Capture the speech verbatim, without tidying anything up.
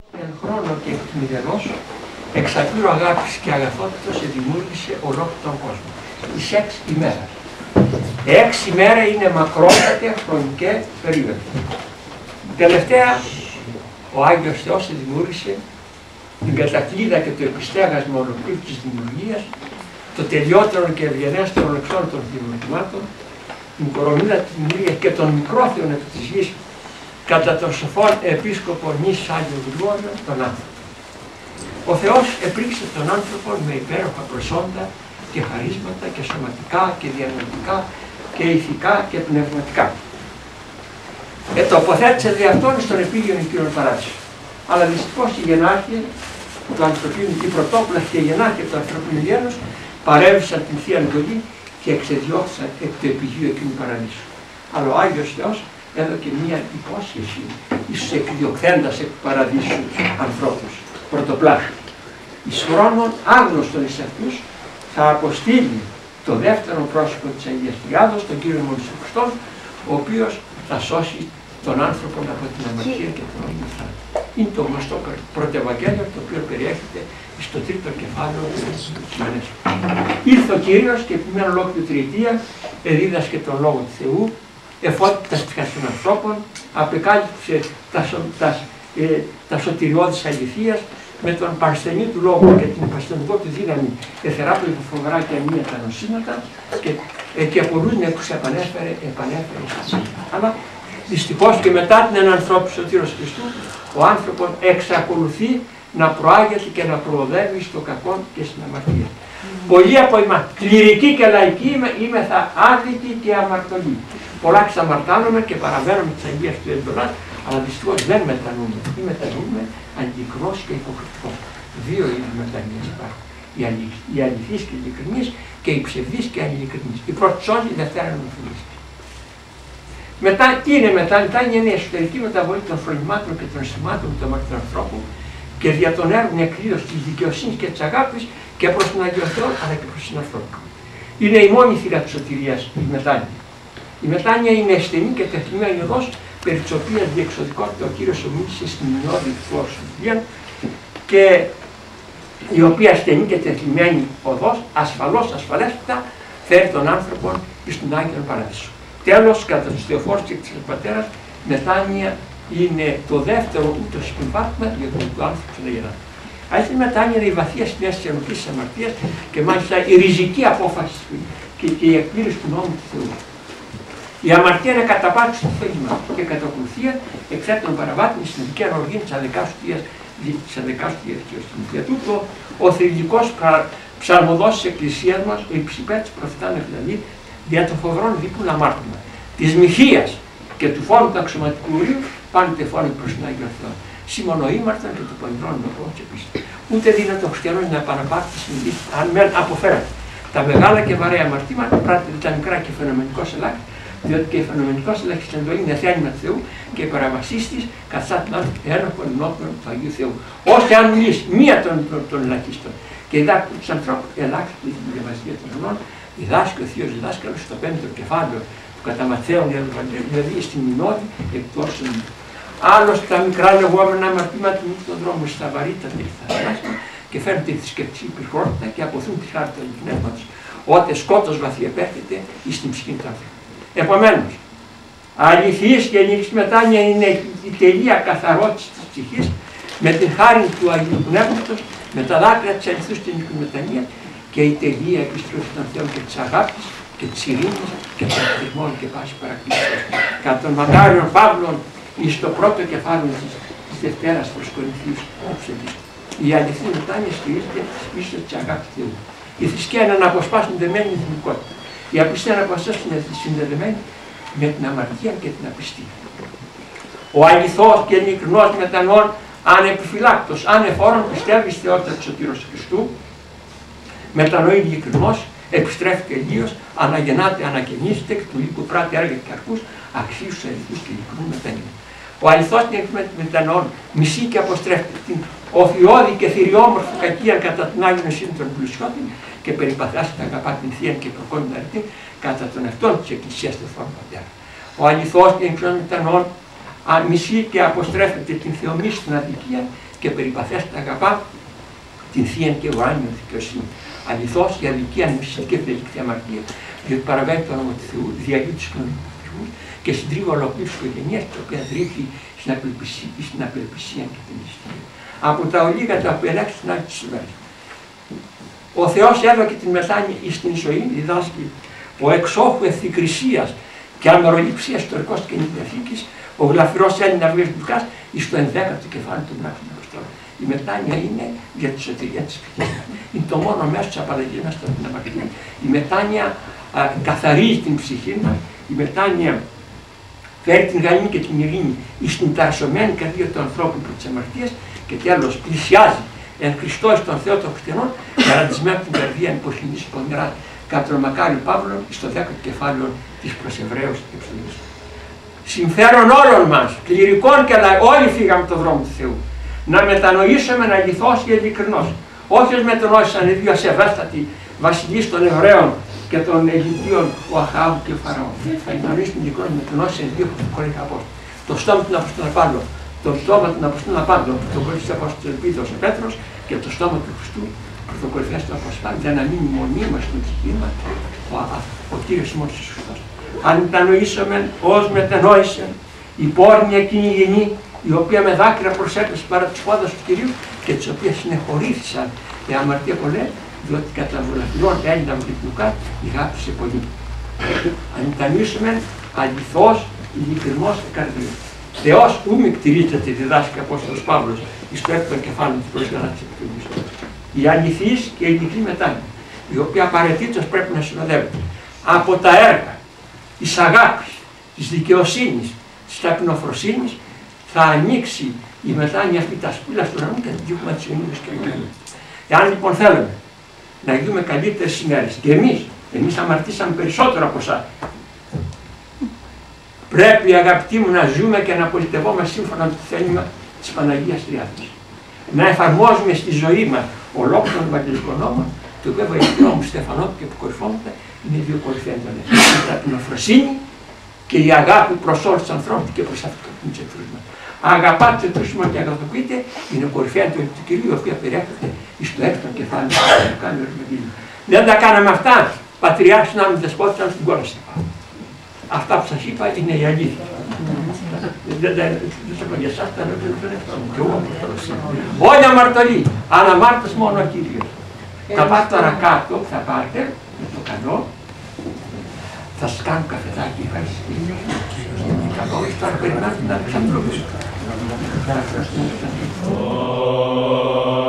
Εν χρόνο και εκμηδενός, εξαπήρου αγάπης και αγαθότητος εδημιούργησε ολόκληρο τον κόσμο. Τις έξι ημέρες. Έξι ημέρα είναι μακρότατη χρονική περίοδο. Τελευταία, ο Άγιος Θεός δημιούργησε την κατακλείδα και το επιστέγασμα ολοκλήρου της δημιουργίας, το τελειότερο και ευγενέστερο εξών των δημιουργημάτων, την κορονίδα της δημιουργίας και των μικρόθεων επί της γης, κατά τον σοφόν επίσκοπο νης Άγιο Γρηγόριο, τον άνθρωπο. Ο Θεός επρίξε τον άνθρωπο με υπέροχα προσόντα και χαρίσματα και σωματικά και διανοητικά και ηθικά και πνευματικά. Ε, τοποθέτησε δι' αυτόν στον επίγειον κύριον παράδεισο. Αλλά δυστυχώς η γενάρχεια του ανθρωπίνου, η πρωτόπλαστη γενάρχεια του ανθρωπίνου γένους παρέβησαν την Θεία Εντολή και εξεδιώχθησαν εκ του επιγείου εκείνου παραδείσου. Αλλά ο Άγιος Θεός έδωκε μία υπόσχεση εις εκδιωχθέντας εκ του παραδείσου ανθρώπους πρωτοπλάστη. Εις χρόνων άγνωστον εις αυτούς θα αποστείλει το δεύτερο πρόσωπο της Αγίας Τριάδος, τον Κύριο Ιησού Χριστό, ο οποίος θα σώσει τον άνθρωπο από την αμαρτία και τον όνειρο. Είναι το γνωστό πρωτευαγγέλιο, το οποίο περιέχεται στο τρίτο κεφάλαιο της Σημανές. Ήρθε ο Κύριος και επί μια ολόκληρη τριετία εδίδασκε τον Λόγο του Θεού, εφώτιτας των ανθρώπων, απεκάλυψε τα, τα, ε, τα σωτηριώδης αληθείας με τον παρσθενή του λόγου και την παρσθενικό του δύναμη εθεράπλη του φοβερά και αμία τα νοσήματα και, ε, και πολλούς νεκρούς επανέφερε, επανέφερε στη ζωή. Αλλά δυστυχώς και μετά την ενανθρώπιση του Σωτήρος Χριστού, ο άνθρωπος εξακολουθεί να προάγεται και να προοδεύει στο κακό και στην αμαρτία. Mm. Πολλοί από εμάς, κληρικοί και λαϊκοί, είμαι θα άδικοι και αμαρτωλοί. Πολλά ξαμαρτάνομαι και παραβαίνουμε τις αγγείες του εντολάς, αλλά δυστυχώς δεν μετανοούμε. Ή μετανοούμε αντικρός και υποκριτικός. Δύο είδους μετανοίες υπάρχουν. Η, αληθ, η αληθής και η ειλικρινής και η ψευδής και η ανηλικρινής. Η πρώτη σώζει, η δευτέρα είναι ομοφιλής. Μετά, τι είναι μετά, μετά είναι η εσωτερική μεταβολή των φρονημάτων και των αισθημάτων του αμαρτωλού ανθρώπου και δια των έργων εκκλήρωση της δικαιοσύνης και της αγάπης και προς τον Άγιο Θεό αλλά και προς τον ανθρώπο. Είναι η μόνη θύρα της σωτηρίας, η μετάνοια. Η μετάνοια είναι στενή και τεχνημένη οδός περί της οποίας διεξοδικότητα ο Κύριος ομίλησε στην μηνιώδη του όρου και η οποία στενή και τεχνημένη οδός ασφαλώς, ασφαλέστατα φέρει τον άνθρωπο στον Άγιο Παράδεισο. Τέλος, κατά τους Θεοφόρους και της Πατέρας, μετάνοια είναι το δεύτερο ούτως συμπάρτημα για τον άνθρωπο να γεννάται. Αλλά η μετάνοια είναι η βαθία συνέστηση της ενοχής της αμαρτίας και μάλιστα η ριζική απόφαση και, και η εκπλήρωση του νόμου του Θεού. Η αμαρτία είναι καταπάτηση του θέλημα και κατακολουθία εξάρτητα των παραβάτων στην δικαία οργή της αδεκάστου δικαιοσύνης. Για τούτο, ο θρυλικός ψαλμοδός της Εκκλησίας μας, ο υψηπέτης προφητάνος δηλαδή, δια των φοβερών δίκων αμάρτημα, της μοιχείας και του φόρου του αξιωματικού ουρίου, πάντοτε φόρου προς τον Άγιο Θεό. Σήμωνο ήμαρταν και του πονηρών λόγων επίσης. Ούτε δύνατο ο χριστιανός να επαναπάρξει τη συνειδητή, αν μεν αποφέρατε τα μεγάλα και βαρέα αμαρτήματα, πράττεται τα μικρά και φαινομενικός ελάχιστο, διότι και η φαινομενικός ελάχιστο εντολή είναι θέλημα του Θεού και η παραβασής της καθιστά την άνθρωπο ένοχο ενώπιον του Αγίου Θεού. Ώστε αν μιλήσει μία των, των, των ελαχίστων και διδάσκει του ανθρώπου, ελάχιστο την διαβασία των ονών, διδάσκει ο Θείος Διδάσκαλος στο πέμπτο κεφάλαιο του κατά Ματθαίον δηλαδή στην Μηνώδη εκ του όσων. Άλλος τα μικρά λεγόμενα αμαρτήματα του στον δρόμο στα βαρύτατα και στα θανάσια και φέρνουν τη θρησκευτική πυχρότητα και αποθούν τη χάρη του πνεύματος, όταν σκότος βαθύ επέρχεται εις την ψυχή του άνθρωπου. Επομένως, αληθής και ενήλικης μετάνοια είναι η τελεία καθαρότηση της ψυχής με την χάρη του Αγίου Πνεύματος, με τα δάκρυα της αληθούς και ενήλικης μετανοίας και η τελεία επιστροφή των Θεών και της αγάπης και της ειρήνης και των θερμών και πάση παρακλήσεως. Κατά των μακάριων Παύλων εις το πρώτο κεφάλαιο της, της Δευτέρας προς Κορινθίους η αληθή μετάνοια στηρίζεται πίσω της αγάπης Θεού. Η θρησκεία είναι να αποσπάσουν δεμένη εθνικότητα. Η απιστία να αποσπάσουν συνδεδεμένη με την αμαρτία και την απιστία. Ο αληθός και ειλικρινός μετανοών ανεπιφυλάκτος, ανεφόρον πιστεύει στη θεότητα του Σωτήρος Χριστού, μετανοεί ειλικρινός, επιστρέφει τελείως, αναγεννάται, ανακαινίζεται, εκ του λύκου πράττει έργα και καρπούς, αξίους αληθούς και ειλικρινού μετανοών. Ο αληθός μετανοών μισεί και αποστρέφεται την οφιώδη και θηριόμορφη κακία κατά την Άγιον Εσύνη των πλουσιώτων και περιπαθιάσετε αγαπά την Θεία και προκόντα αρετή κατά τον εαυτόν της Εκκλησίας του Θεού Πατέρα. Ο αληθός και ειλικρινός μετανοών μισεί και αποστρέφεται την θεομής στην αδικία και περιπαθέστα αγαπά την θεία και ουράνιο δικαιοσύνη. Αληθώς η αδικία μισή και ευδελικτή αμαρτία, διότι παραβαίνει το όνομα του Θεού, διαλύει τους κοινωνικούς και συντρίβει ολοκλήρους οικογένειας, τα οποία δρύφει στην απελπισία, στην απελπισία και την ληστεία. Από τα ολίγα τα οποία ελέγχει στην άλλη της ημέρας. Ο Θεός έδωκε την μετάνοια στην ζωή, διδάσκει ο εξόχου εθικρισίας και αμεροληψίας ιστορικός και νηδιαθήκης, ο γλαφυρός Έλληνα Αυγής Λουκάς, εις το ενδέκατο κεφάλαιο του Πράξεων Αποστόλων. Η μετάνοια είναι για τη σωτηρία της ψυχής μας. Είναι το μόνο μέσο της απαλλαγής μας από την αμαρτία. Η μετάνοια α, καθαρίζει την ψυχή μας, η μετάνοια φέρει την γαλήνη και την ειρήνη στην ταρσωμένη καρδία του ανθρώπου από τις αμαρτίες και τέλος πλησιάζει εν Χριστώ τον Θεό των χριστιανών, γαραντισμένη την καρδία υποχυνής πονηρά κατά τον Μακάριο Παύλο στο δέκατο κεφάλαιο της προς Εβραίους επιστολής. Συμφέρον όλων μας, κληρικών και λαϊκών, όλοι φύγαμε από τον δρόμο του Θεού. Να μετανοήσουμε να αληθώς και ειλικρινώς. Όχι ως μετανόησαν οι δύο ασεβέστατοι βασιλείς των Εβραίων και των Αιγυπτίων, ο Αχάβ και ο Φαραώ. Θα γνωρίσουν ειλικρινώς μετανόησαν οι δύο κολέγια Απόστολοι. Το στόμα του Αποστόλου Παύλου, το στόμα του Αποστόλου Παύλου, το κορυφαίο του Απόστολου Πέτρος ο Πέτρος και το στόμα του Χριστού, το κορυφαίο του Αποστόλου, για να μείνει μονίμως στην ψυχή μας ο Κύριος ημών Ιησούς Χριστός. Αν μετανοήσουμε ως μετανόησε η πόρνη εκείνη η γενή, η οποία με δάκρυα προσέπεσε παρά τους πόδας του Κυρίου και τις οποίες συνεχωρήθησαν η αμαρτία πολλέ, διότι κατά βολαφυρών Έλληνα Λουκά η γάπησε πολύ. Αν μετανοήσουμε αληθώς, ειλικρινώς καρδίου. Θεός ου μη κτηρίζεται, διδάσκει ο Απόστολος Παύλος εις το έκτο κεφάλαιο της προσγειώνας της Επιτροπής. Η αληθής και η ειλικρή μετάνοια, η οποία απαραίτητος πρέπει να συνοδεύεται από τα έργα της αγάπης, της δικαιοσύνης, της ταπεινοφροσύνης, θα ανοίξει η μετάνοια αυτή τα σπήλα του ουρανού και θα διώχουμε τις ενίδες και αγγέλους. Εάν λοιπόν θέλουμε να γίνουμε καλύτερες ημέρες και εμείς, εμείς αμαρτήσαμε περισσότερο από εσάς, πρέπει αγαπητοί μου να ζούμε και να πολιτευόμαστε σύμφωνα με το θέλημα της Παναγίας Τριάδας. Να εφαρμόζουμε στη ζωή μας ολόκληρο τον Ευαγγελικό νόμο, το οποίο Ευαγγελικό μου Στεφανό και αποκορυφώνεται είναι δύο κορυφαία εντολές. Η ταπεινοφροσύνη και η αγάπη προς όλους τους ανθρώπους και προς αυτούς τους εχθρούς μας. Αγαπάτε τους εχθρούς μας και αγαπητοποιείτε είναι κορυφαία εντολή του Κυρίου, η οποία περιέχεται στο έκτο κεφάλαιο του Κάνου Ευαγγελίου. Δεν τα κάναμε αυτά, πατριάρχης να μην δεσπότησαν στην κόλαση. Αυτά που σας είπα είναι η αλήθεια. Δεν σας είπα για εσάς, δεν και εγώ όλοι αμαρτωλοί, αναμάρτητος μόνο ο Κύριος. Θα πάτε τώρα κάτω, θα πάτε με το καλό, θα σας κάνω καφεδάκι, ευχαριστή. Καλό, τώρα περνάτε να Αλεξανδρόπουλο.